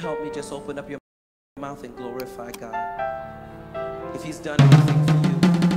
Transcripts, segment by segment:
help me just open up your mouth and glorify God. If He's done anything for you.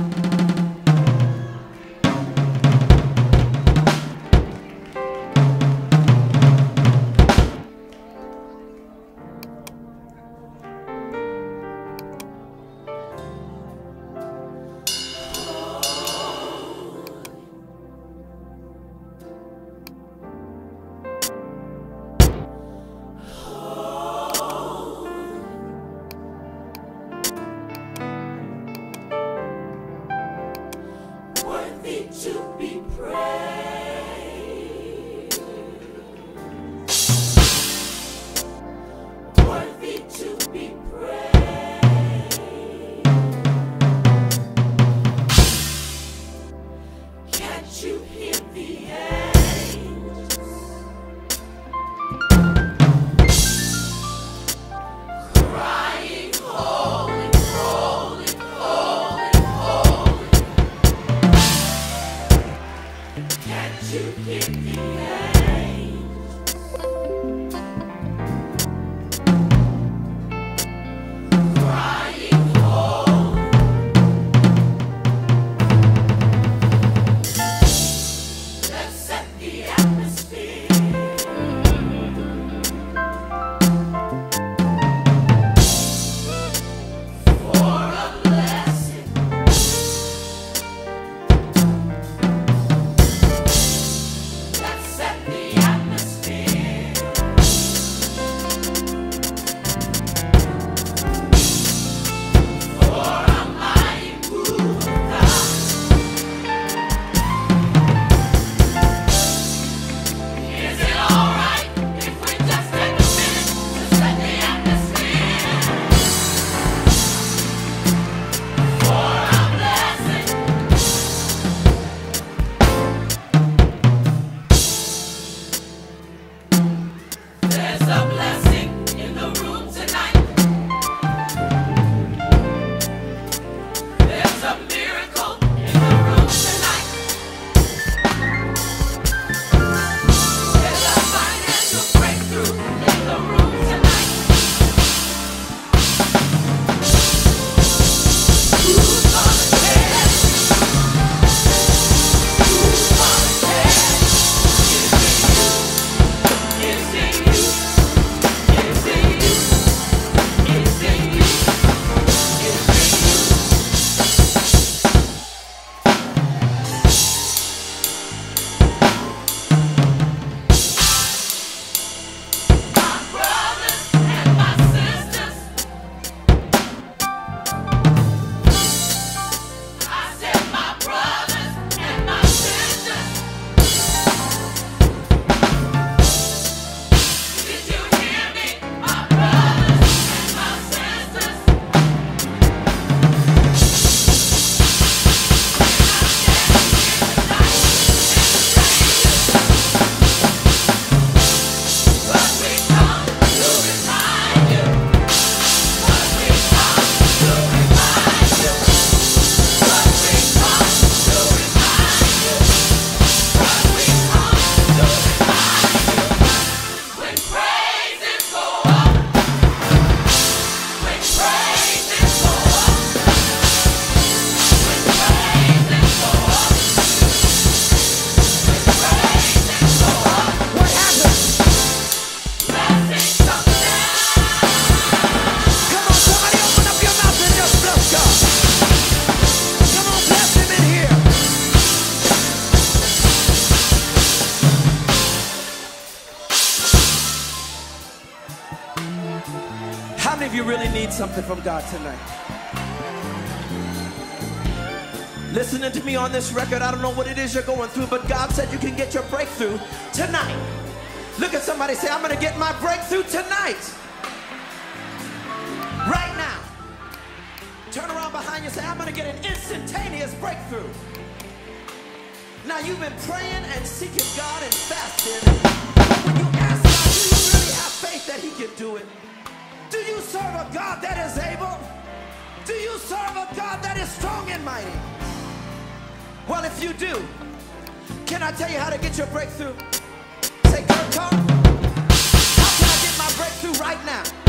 To be praised, worthy to be praised. Can't you hear the angels crying, holy, holy, holy, holy? Can't you hear the angels crying, holy? Let's set the atmosphere for a blessing. Set the atmosphere for a mighty move of God. Is it all right if we just take a minute to set the atmosphere for a blessing? There's a blessing in the room tonight. There's a miracle in the room tonight. There's a financial breakthrough in the room tonight. Who's gonna care? Who's gonna care? It's in you. It's in you. It's in you. It's in you. My brothers and my sisters. I said my brothers and my sisters. Did you hear me? My brothers and my sisters. But we come to remind you. But we come to remind you. But we come to remind you. But we come to remind you. When praises go up, when praises go up, when praises go up, when praises go up, what happens? Blessings come down. Come on, somebody open up your mouth and just bless God. Come on, bless Him in here. How many of you really need something from God tonight? Listening to me on this record, I don't know what it is you're going through, but God said you can get your breakthrough tonight. Look at somebody, say, I'm going to get my breakthrough tonight. Right now. Turn around behind you and say, I'm going to get an instantaneous breakthrough. Now, you've been praying and seeking God and fasting, but when you ask God, do you really have faith that He can do it? Do you serve a God that is able? Do you serve a God that is strong and mighty? Well, if you do, can I tell you how to get your breakthrough? Say, Kurt, how can I get my breakthrough right now?